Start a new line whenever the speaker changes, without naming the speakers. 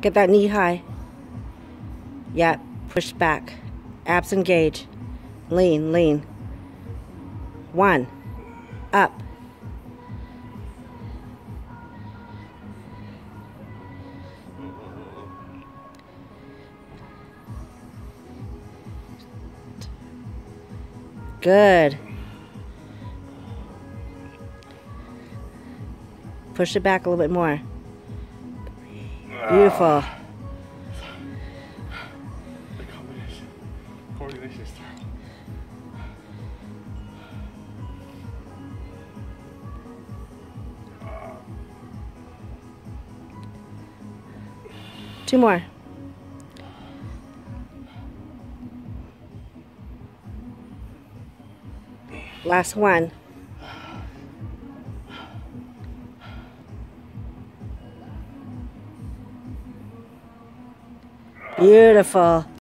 Get that knee high. Yep. Push back. Abs engage. Lean, lean. 1. Up. Good. Push it back a little bit more. Beautiful.
The coordination is terrible.
Two more. Last one. Beautiful.